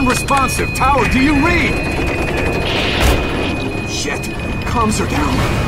Unresponsive. Tower, do you read? Shit. Comms are down.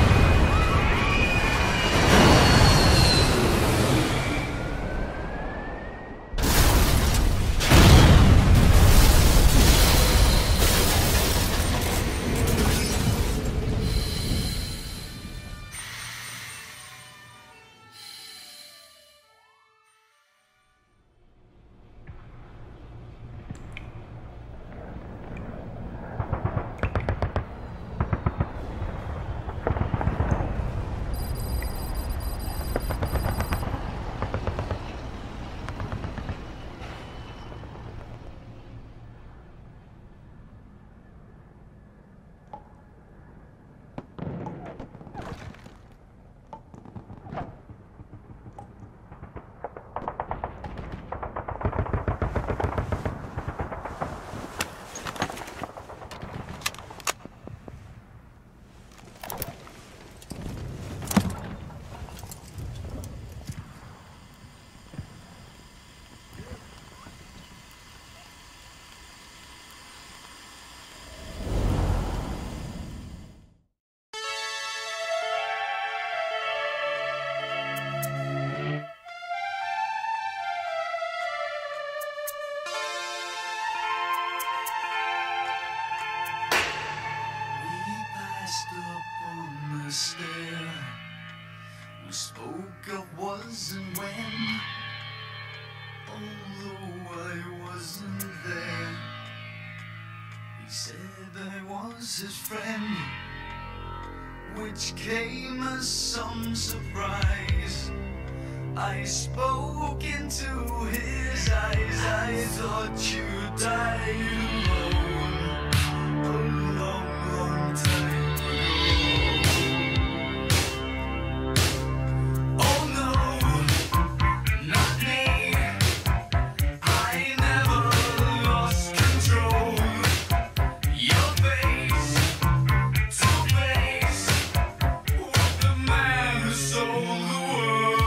We spoke of was and when, although I wasn't there. He said I was his friend, which came as some surprise. I spoke into his eyes. I thought you died alone a long, long time ago. Oh no, not me. I never lost control. Your face to face with the man who sold the world.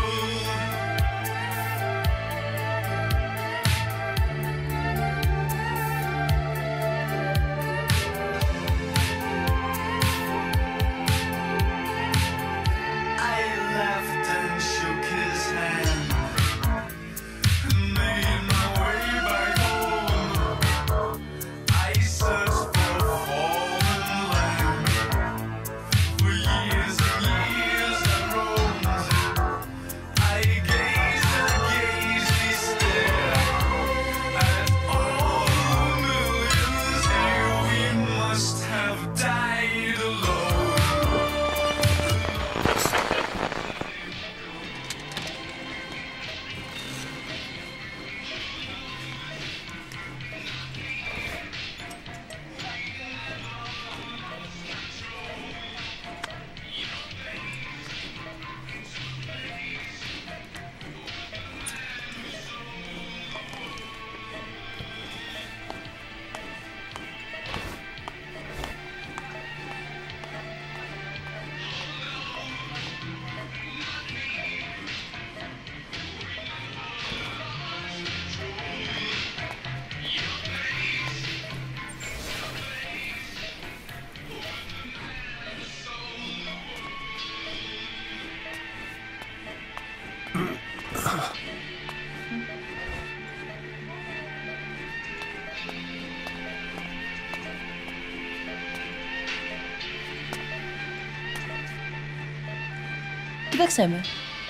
Jak chcemy.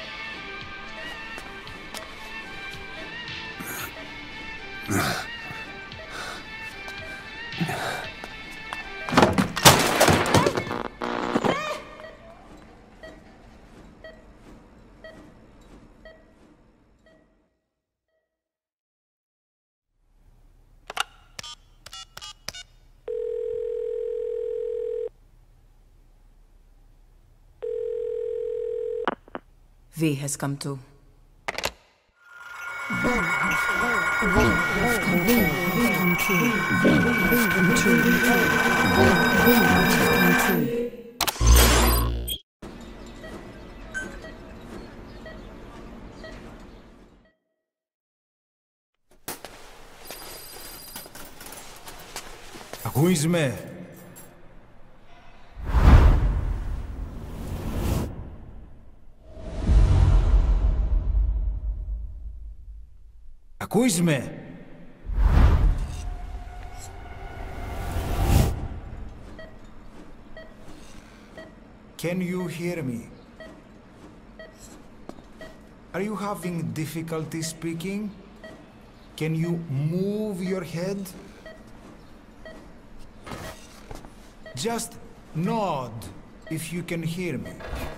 V has come to. Ακούς με? Ακούς με? Can you hear me? Are you having difficulty speaking? Can you move your head? Just nod if you can hear me.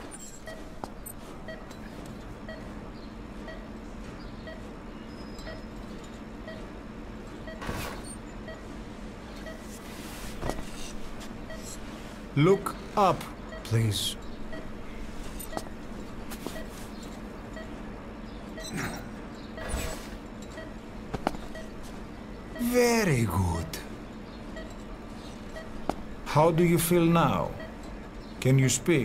Look up, please. Very good. How do you feel now? Can you speak?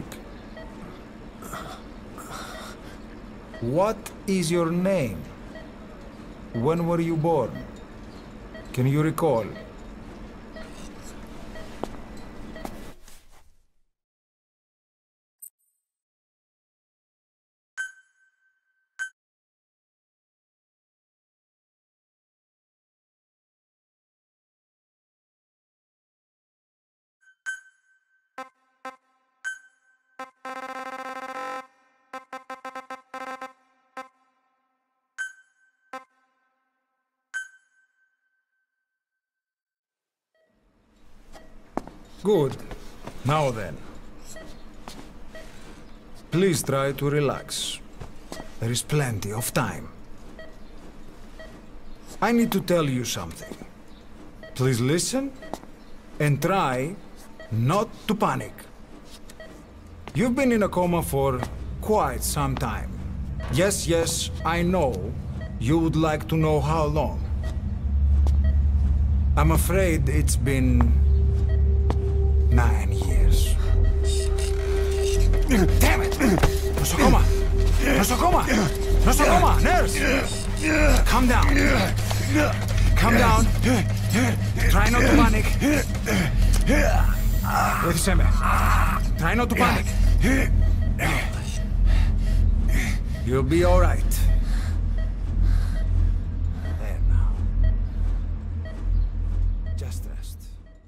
What is your name? When were you born? Can you recall? Good. Now then. Please try to relax. There is plenty of time. I need to tell you something. Please listen and try not to panic. You've been in a coma for quite some time. Yes, I know you would like to know how long. I'm afraid it's been 9 years. Damn it! Nosocoma! Nosocoma! Nosocoma! Nurse! Calm down. Calm down. Try not to panic. Βοήθησέ με. Try not to panic. You'll be all right. There now. Just rest.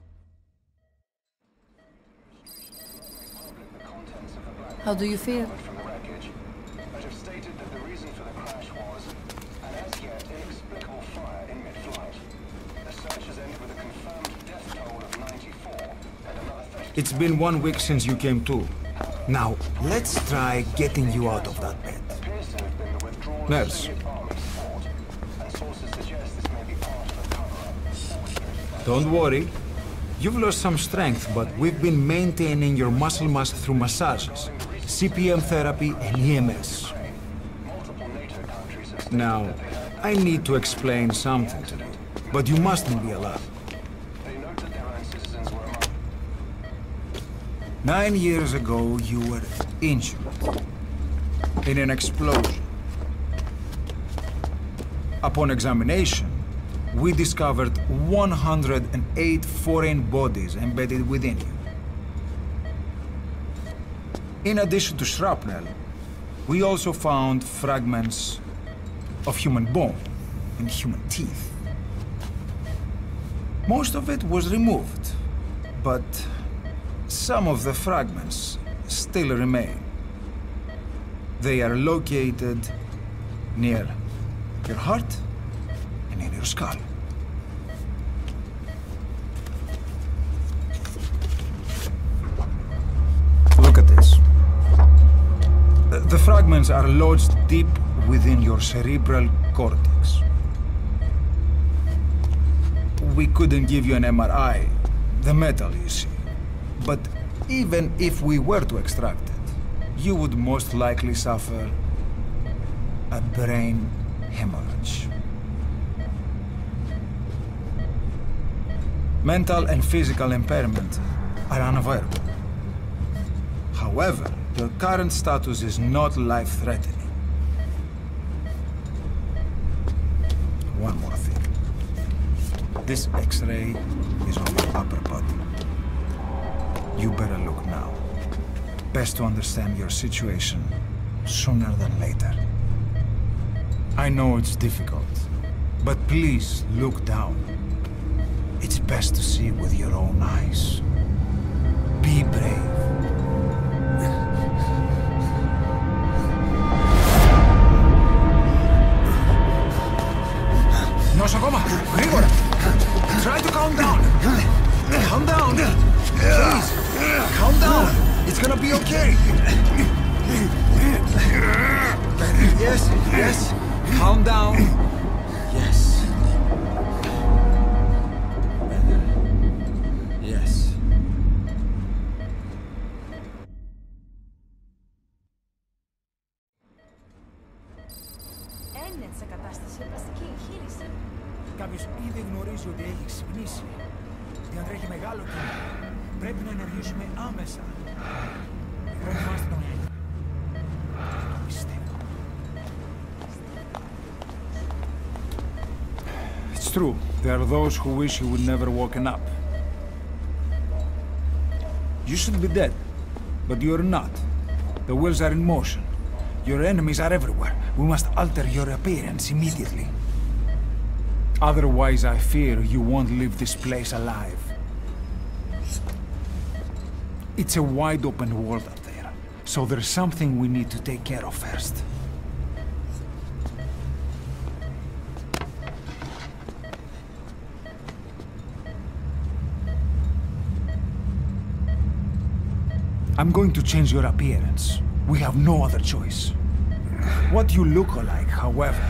How do you feel? From the wreckage, but have stated that the reason for the crash was an as yet inexplicable fire in mid-flight. The search has ended with a confirmed death toll of 94 and another 30. It's been 1 week since you came to. Now, let's try getting you out of that bed. Appears to have been the withdrawal of Nurse. Soviet army support, and sources suggest this may be part of a cover-up. Don't worry. You've lost some strength, but we've been maintaining your muscle mass through massages, CPM therapy, and EMS. Multiple NATO countries have Now, I need to explain something to you, but you mustn't be alarmed. they note that their own citizens were among 9 years ago, you were injured in an explosion. Upon examination, we discovered 108 foreign bodies embedded within you. In addition to shrapnel, we also found fragments of human bone and human teeth. Most of it was removed, but some of the fragments still remain. They are located near your heart and in your skull. Look at this. The fragments are lodged deep within your cerebral cortex. We couldn't give you an MRI, the metal, you see. But even if we were to extract it, you would most likely suffer a brain hemorrhage. Mental and physical impairment are unavoidable. However, your current status is not life-threatening. One more thing. This X-ray is on your upper body. You better look now. Best to understand your situation sooner than later. I know it's difficult, but please look down. It's best to see with your own eyes. Be brave. Nosakoma, γρήγορα! Try to calm down! Calm down! Please! Calm down! It's gonna be okay! Yes, yes! Calm down! Yes. Better. Yes. Έννεν σε κατάσταση πλαστική εγχείρηση. Κάποιος ήδη γνωρίζει ότι έχει ξυπνήσει. Διατρέχει μεγάλο κίνημα. Πρέπει να ενεργήσουμε άμεσα. Προετοιμάστε τον ήλιο. Το πιστεύω. It's true. There are those who wish you would never woken up. You should be dead, but you're not. The wheels are in motion. Your enemies are everywhere. We must alter your appearance immediately. Otherwise, I fear you won't leave this place alive. It's a wide open world up there, so there's something we need to take care of first. I'm going to change your appearance. We have no other choice. What you look like, however,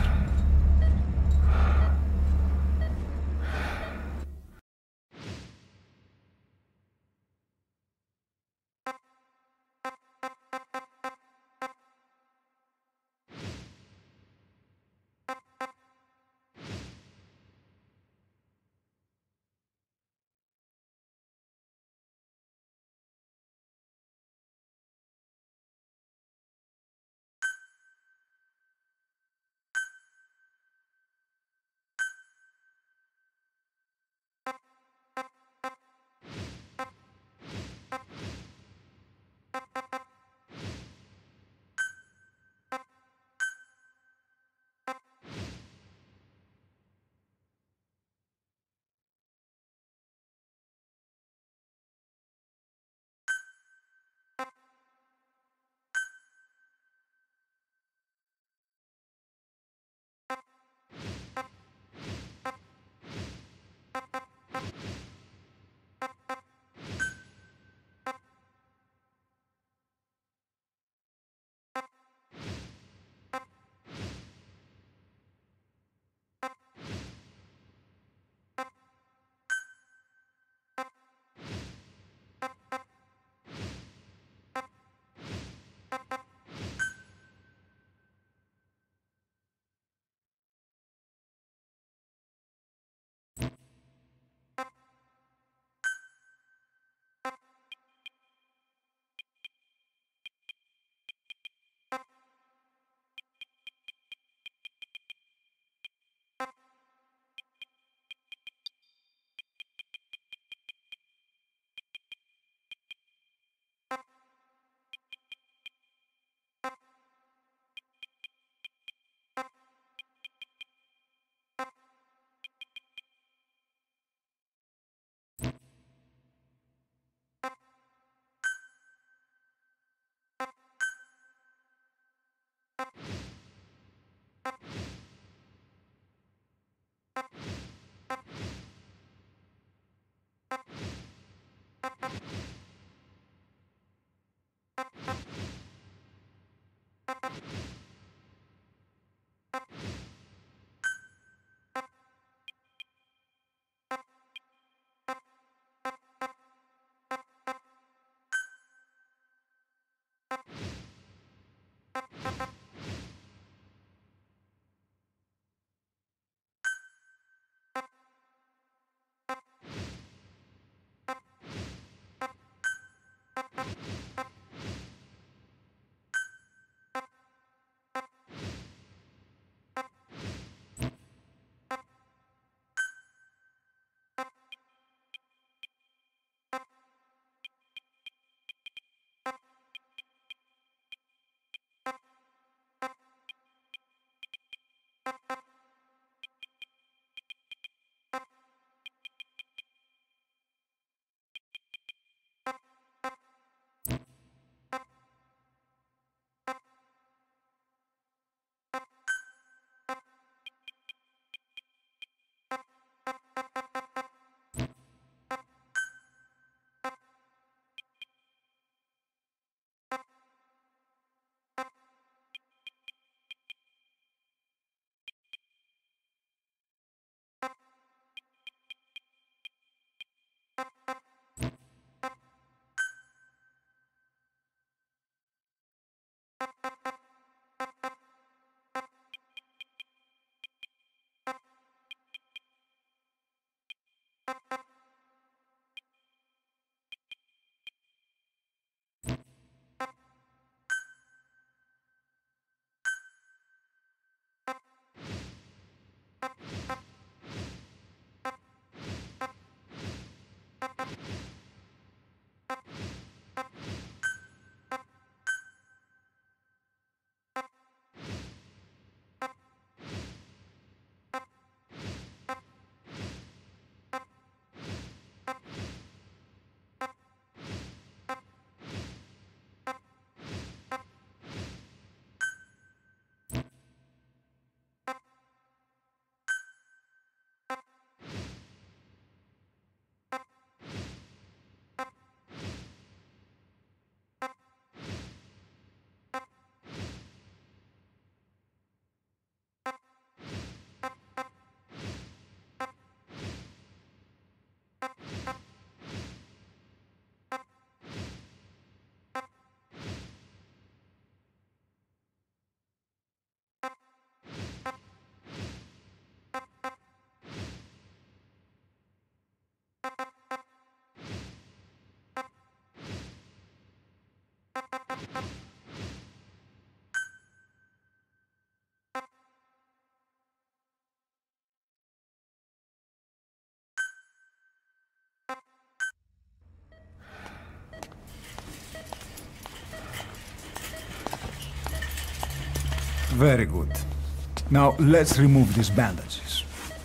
Very good. Now let's remove these bandages.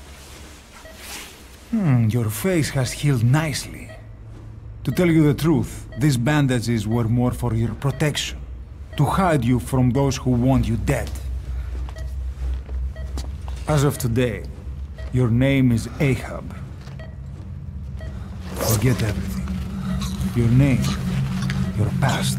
Your face has healed nicely. To tell you the truth, these bandages were more for your protection, to hide you from those who want you dead. As of today, your name is Ahab. Forget everything. Your name, your past.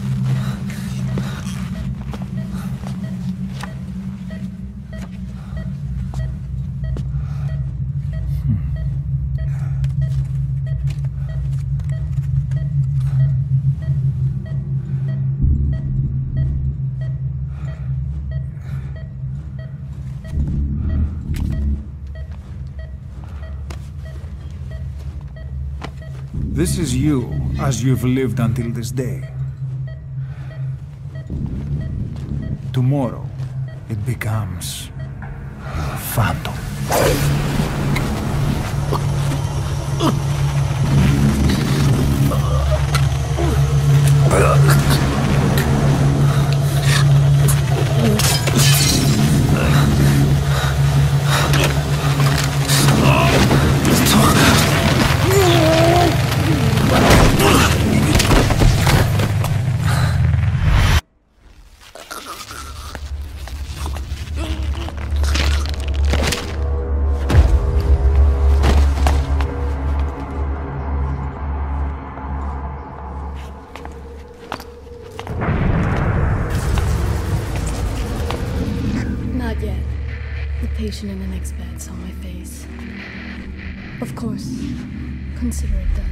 This is you, as you've lived until this day. Tomorrow, it becomes a phantom. Not yet. The patient in the next bed saw my face. Of course. Consider it done.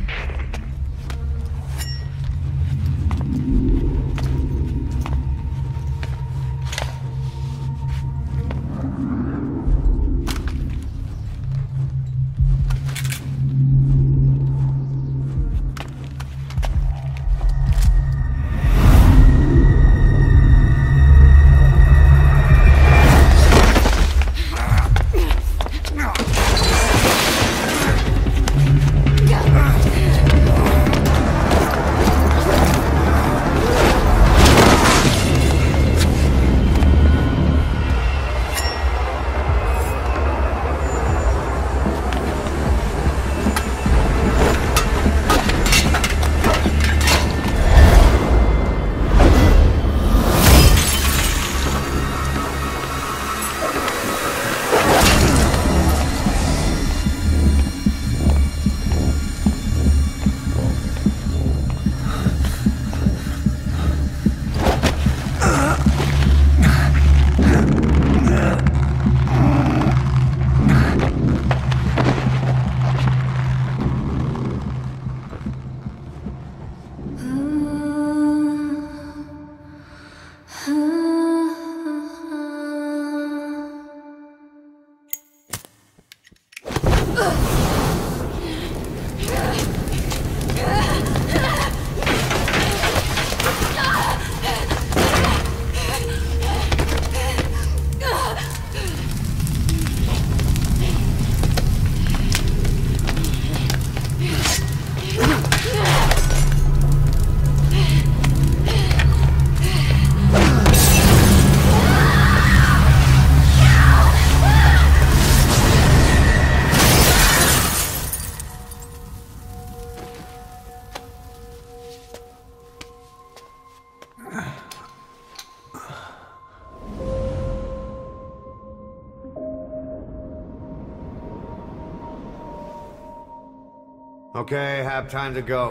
Okay, have time to go.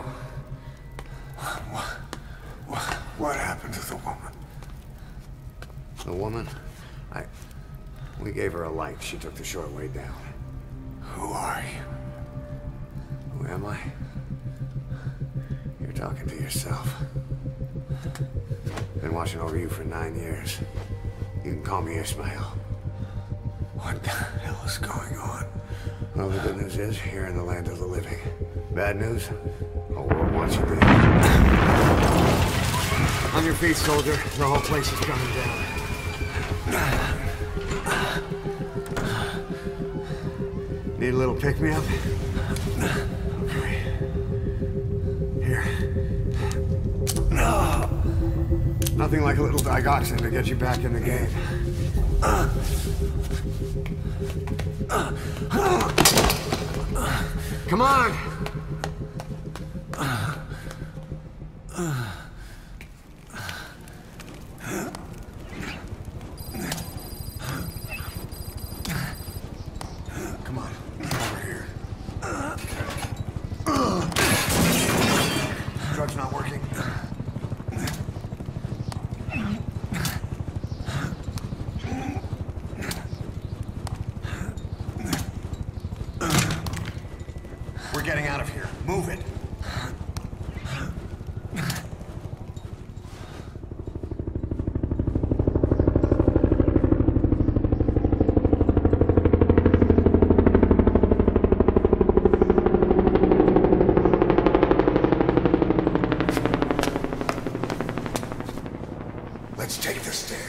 What happened to the woman? The woman? We gave her a light. She took the short way down. Who are you? Who am I? You're talking to yourself. Been watching over you for 9 years. You can call me Ishmael. What the hell is going on? Well, the good news is, you're in the land of the living. Bad news? The whole world wants you dead. On your feet, soldier. The whole place is coming down. Need a little pick-me-up? Okay. Here. Nothing like a little digoxin to get you back in the game. Come on! Come on, over here. Drug's not working. We're getting out of here. Move it. Let's take the stairs.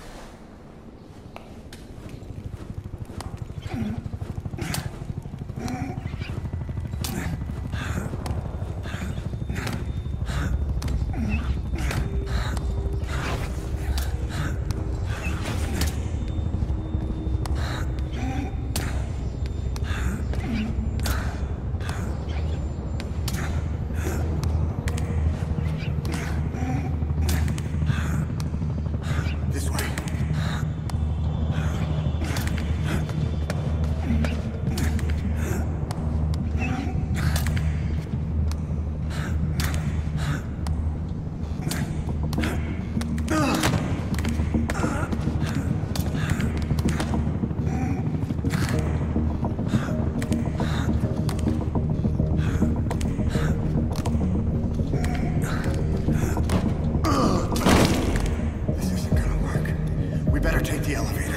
This way. This isn't gonna work. We better take the elevator.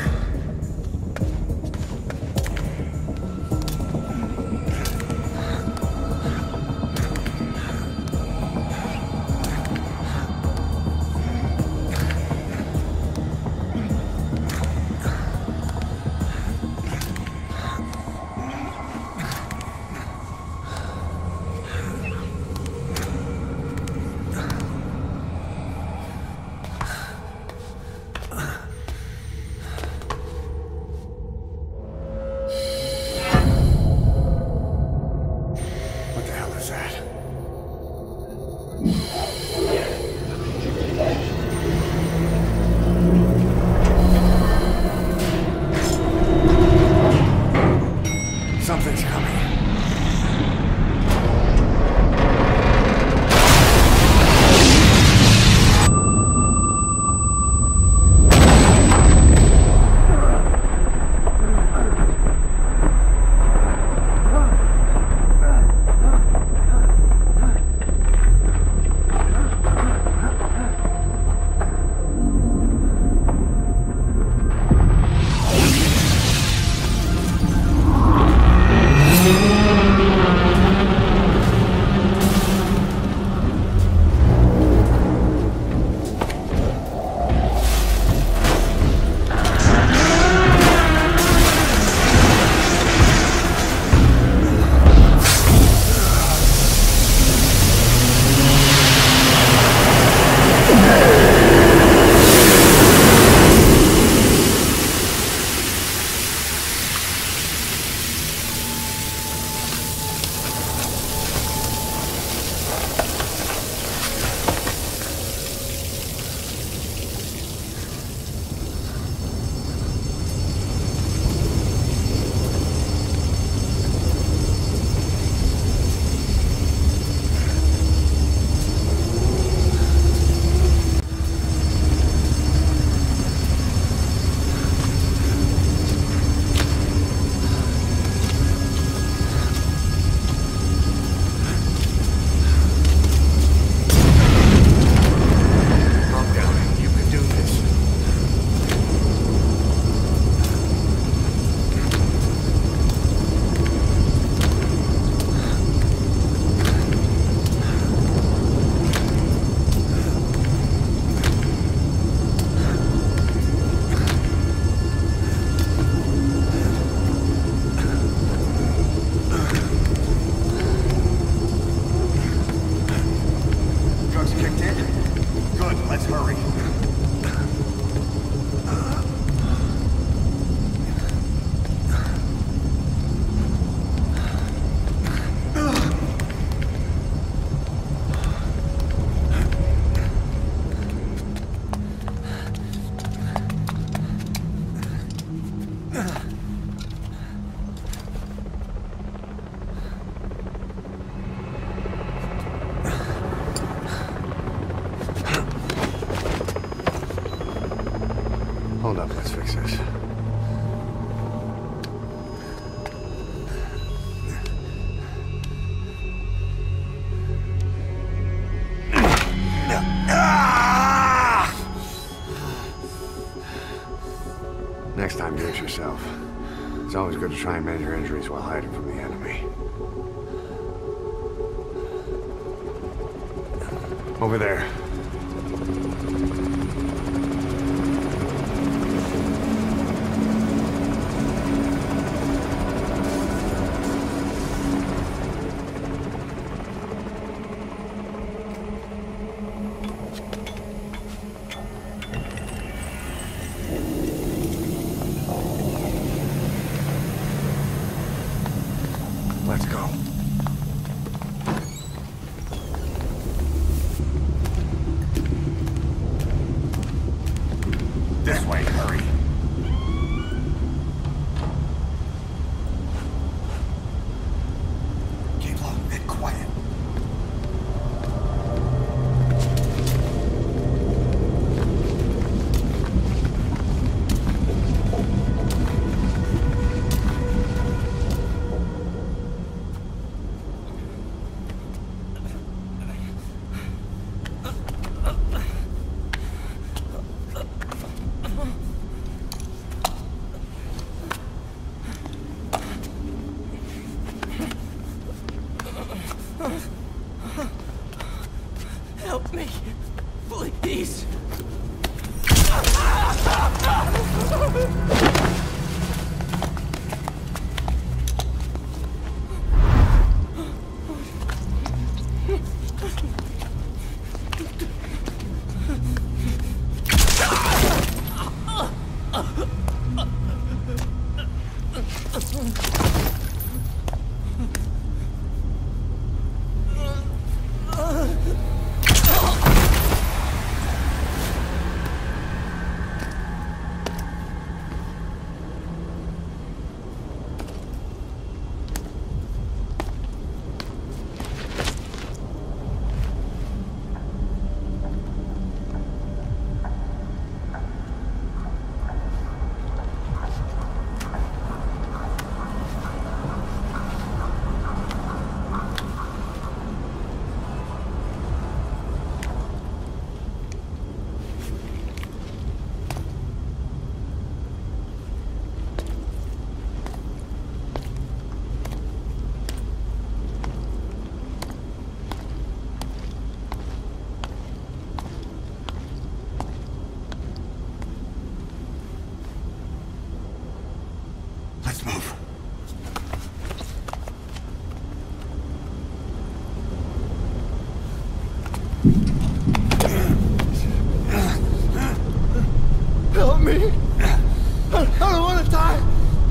Hold up, let's fix this. Next time, do it yourself. It's always good to try and mend your injuries while hiding from the enemy. Over there. Let's go. This way, hurry. Keep low and quiet. Help me, please. Let's move. Help me. I don't want to die.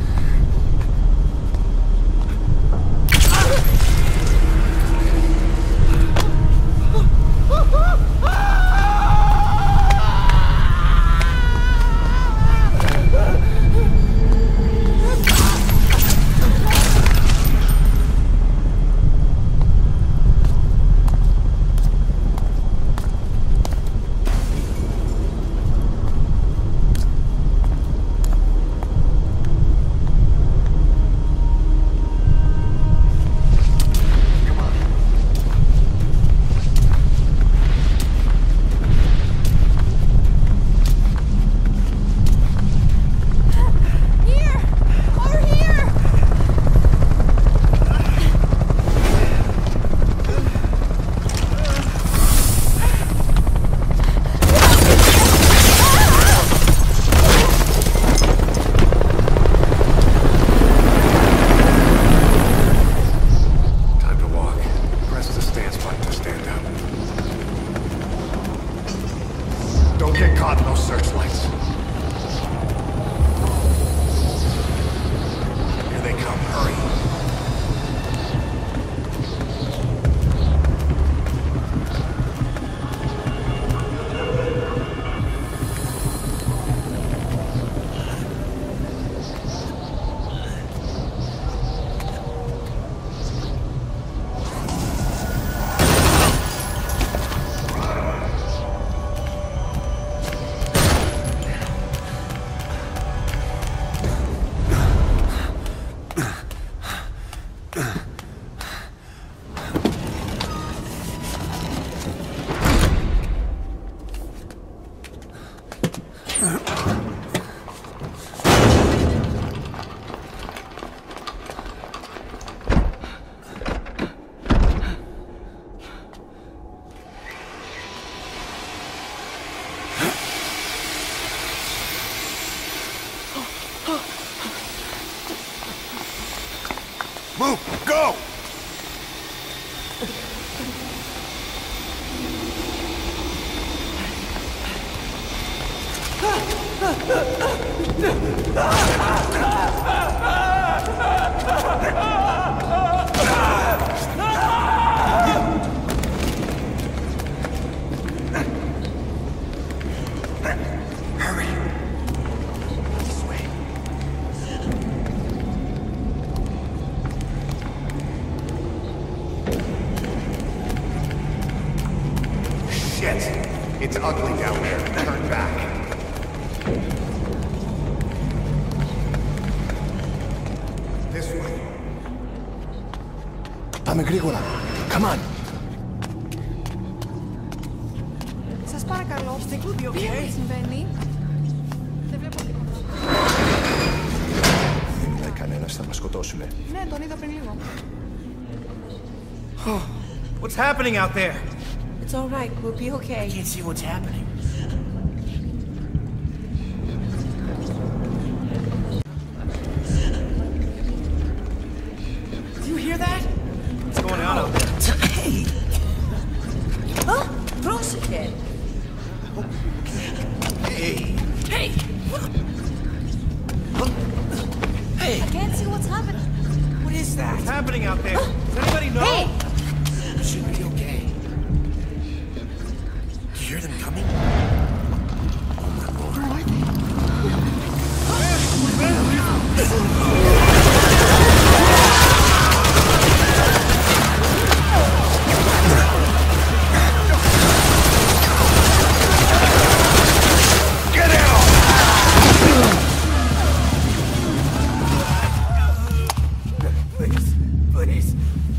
Don't get caught in those searchlights. Here they come. Hurry. Move! Go! Hurry! This way. Shit! It's ugly down there. Turn back. This way. Πάμε γρήγορα. Come on. Σας παρακαλώ, τι συμβαίνει? Δεν βλέπω τίποτα. Δεν είδα κανένας, θα μας σκοτώσουνε. Ναι, τον είδα πριν λίγο. What's happening out there? It's all right, we'll be okay. I can't see what's happening. Do you hear that? What's going on out there? Hey! Huh? Πρόσεχε! Hey! Hey! Hey! I can't see what's happening. What is that? What's happening out there? Does anybody know? Hey! You should be okay. Do you hear them coming? Please, please.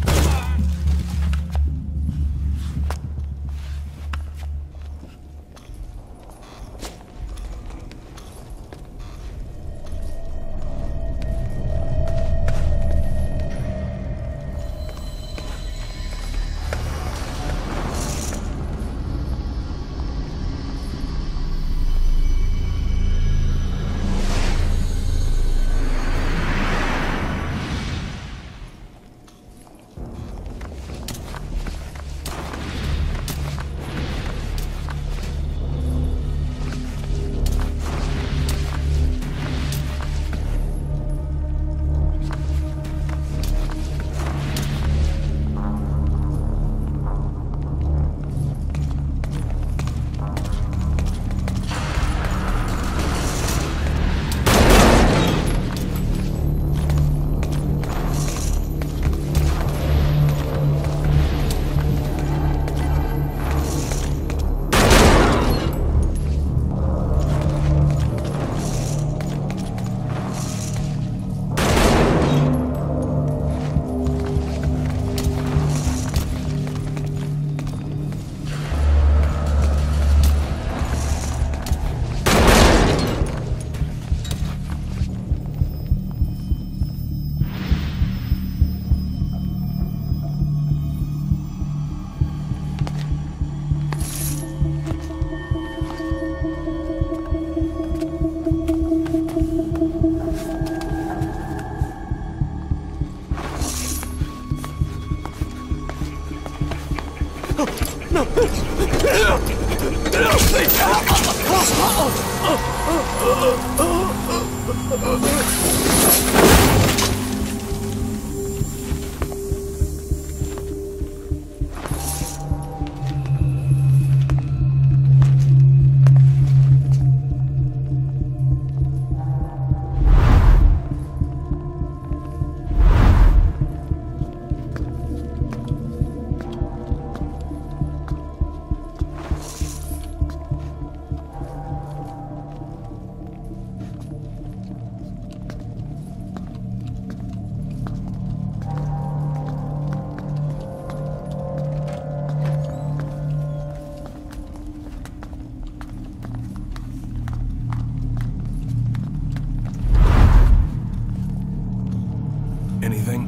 Anything?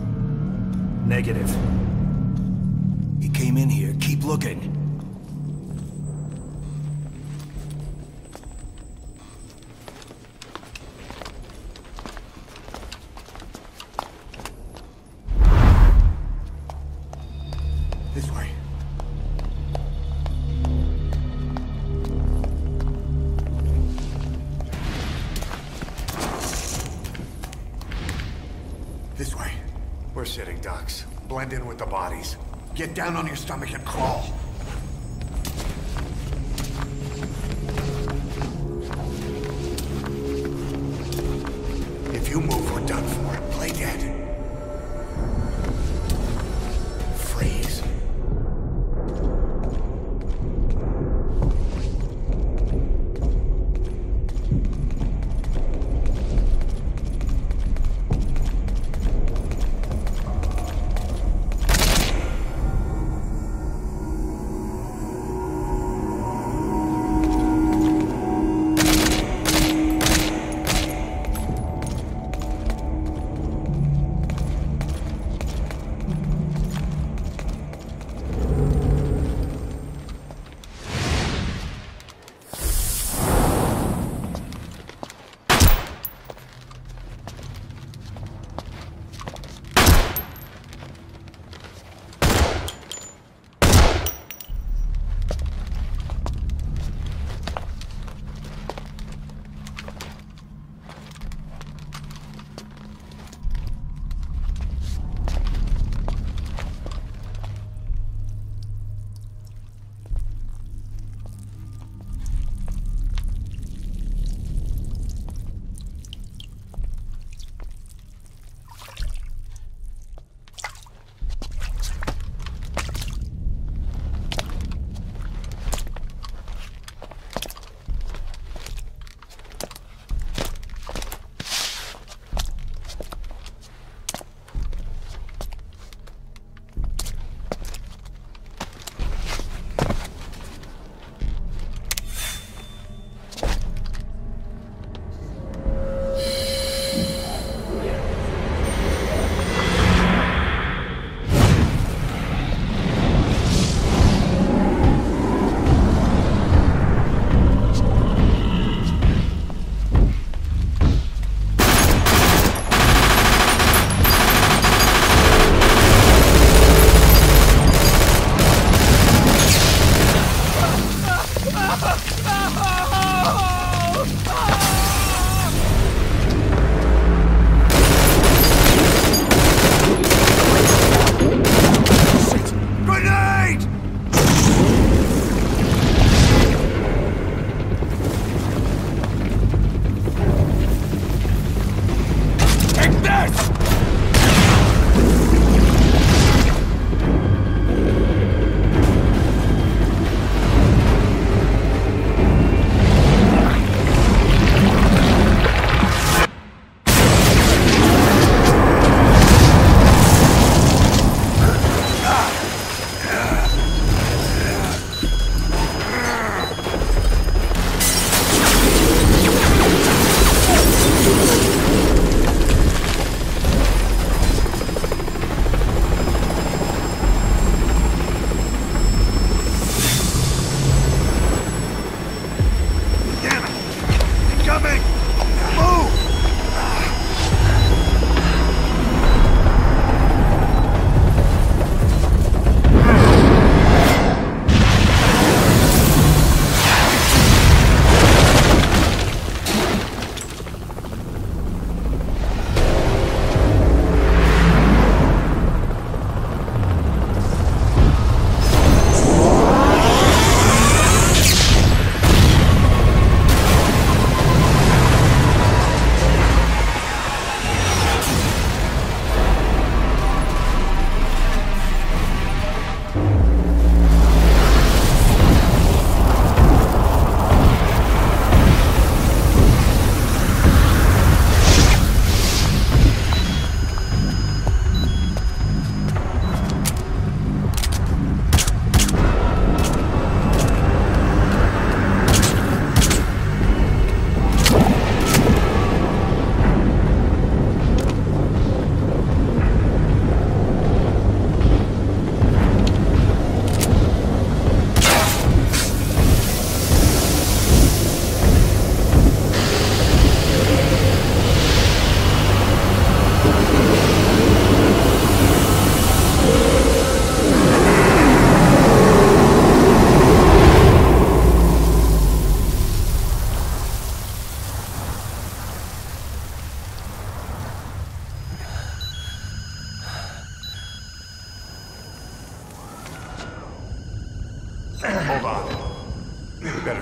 Negative. He came in here. Keep looking. sitting ducks. Blend in with the bodies. Get down on your stomach and crawl. If you move, we're done for. Play dead. Freeze.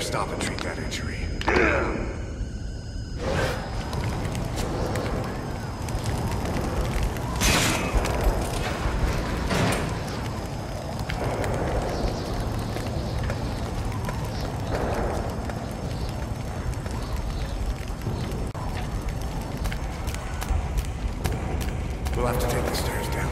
stop and treat that injury. We'll have to take the stairs down.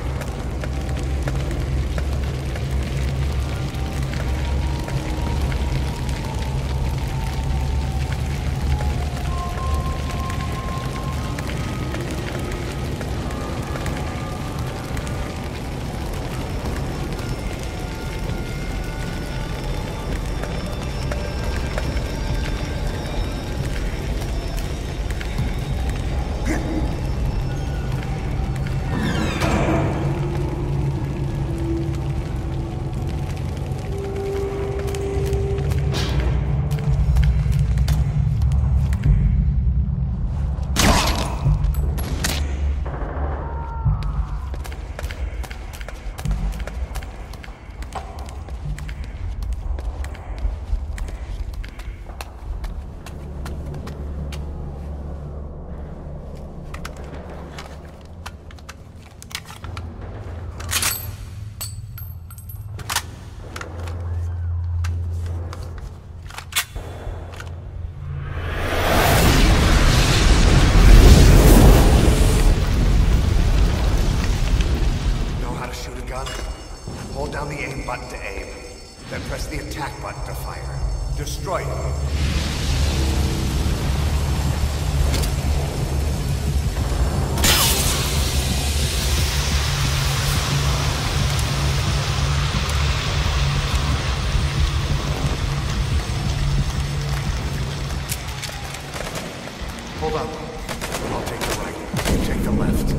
Hold down the aim button to aim, then press the attack button to fire. Destroy it. Hold up. I'll take the right. You take the left.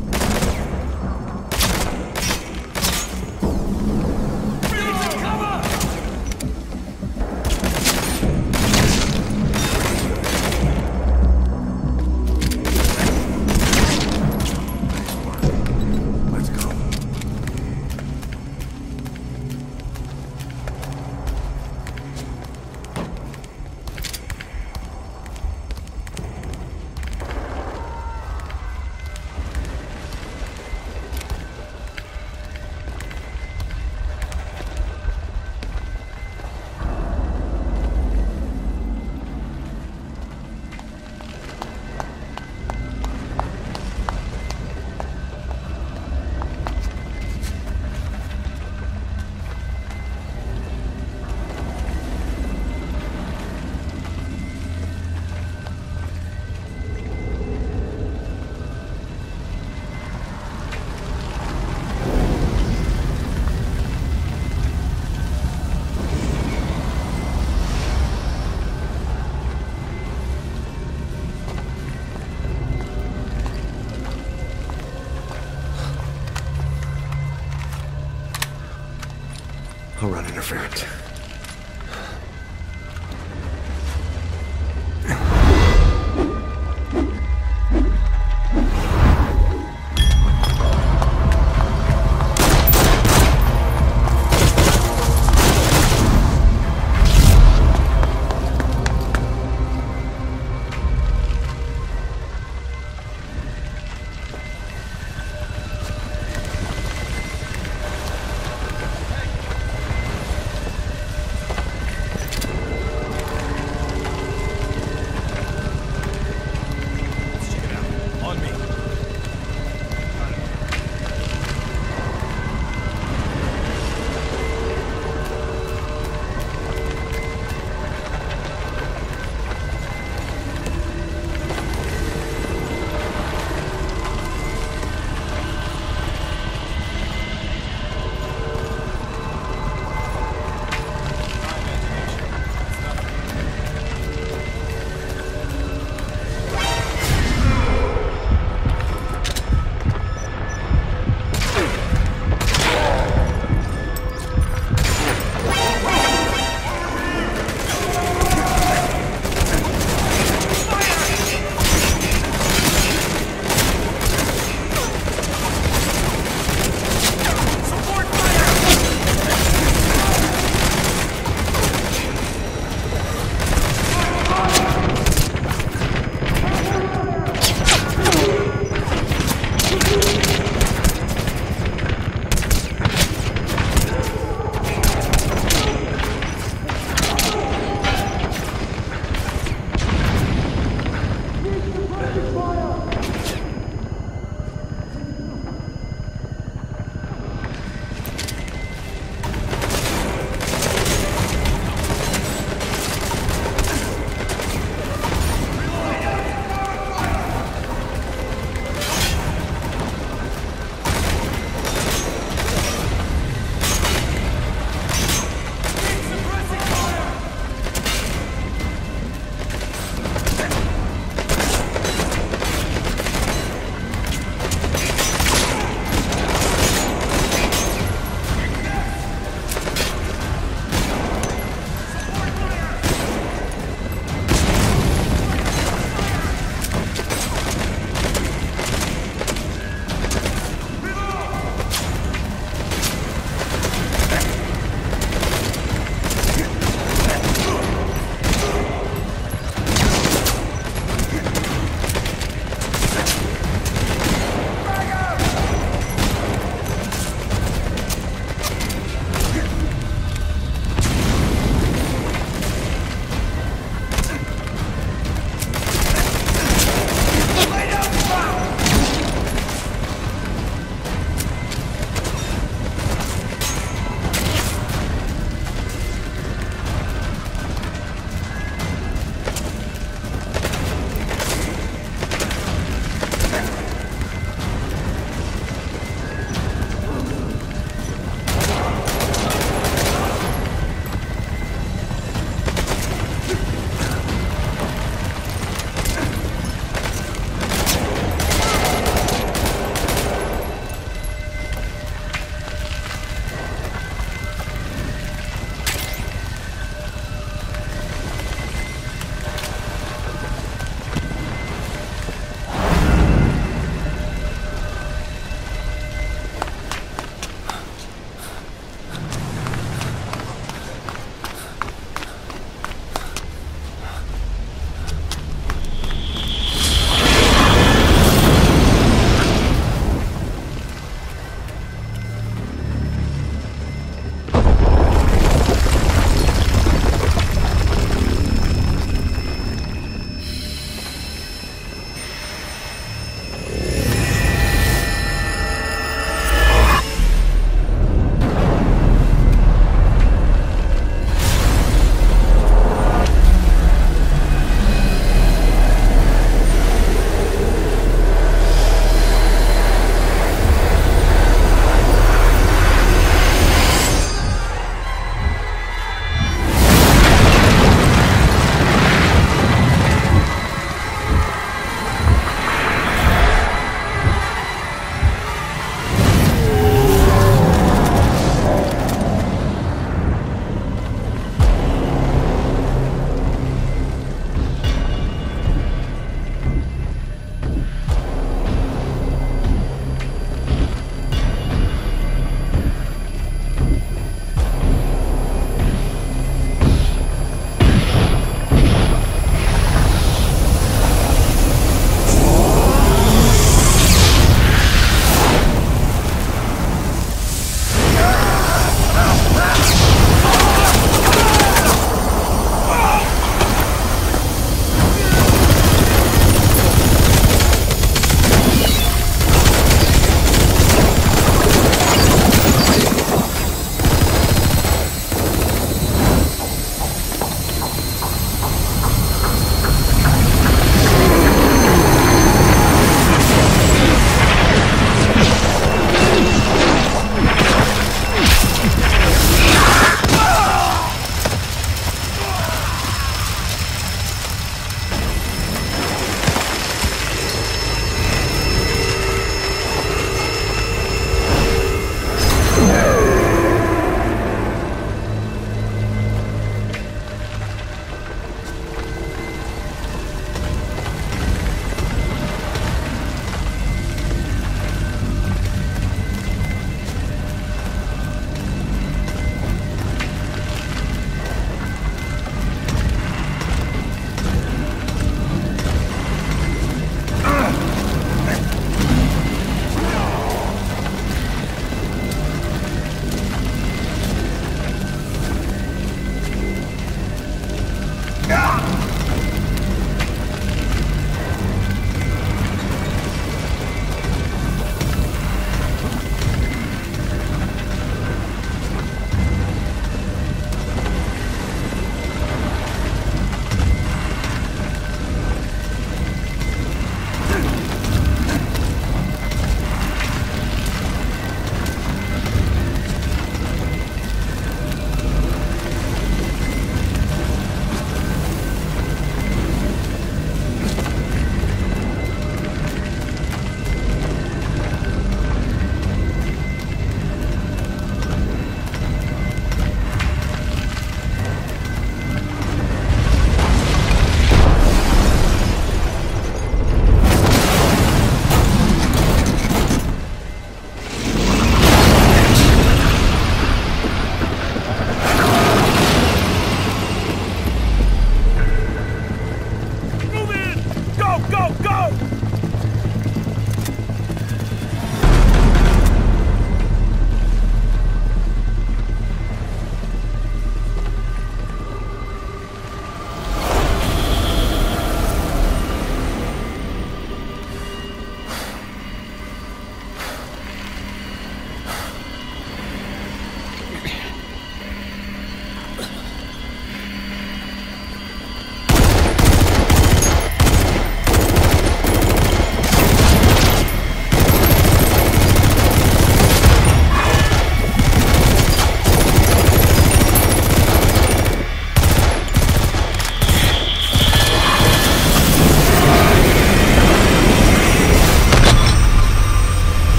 I'll run interference.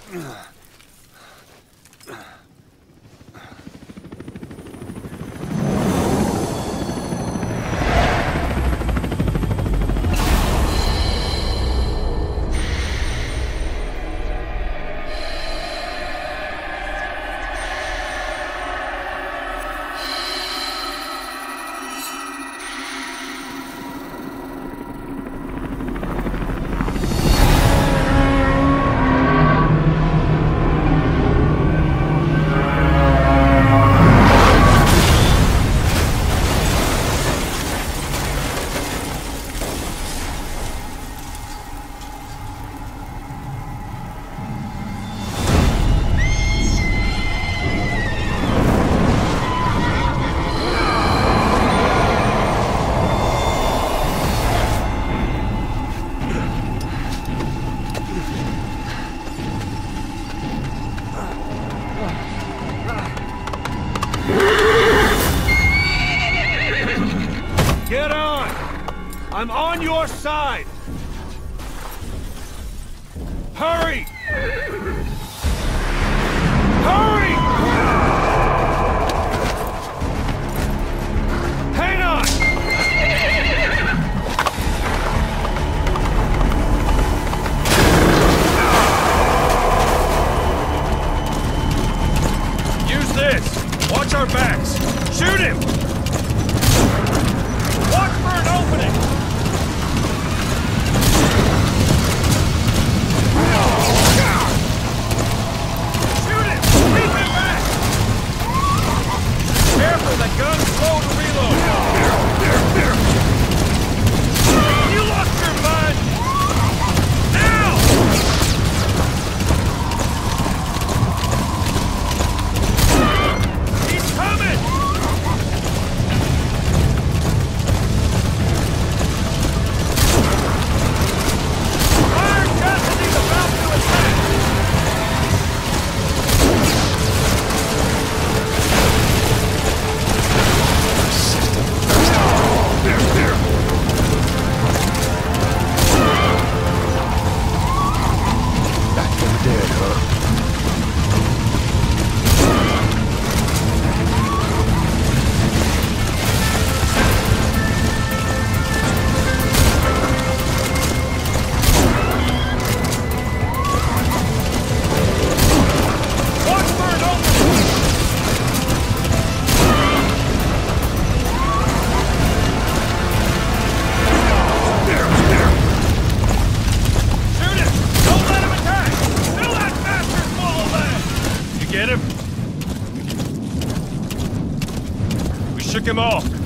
Get on! I'm on your side! Hurry! Hurry! Hang on! Use this! Watch our backs! Shoot him! Watch for an opening! Shoot him! Keep him back! Careful, that gun's slow to reload! You lost your bud! Now! He's coming! Get him! We shook him off.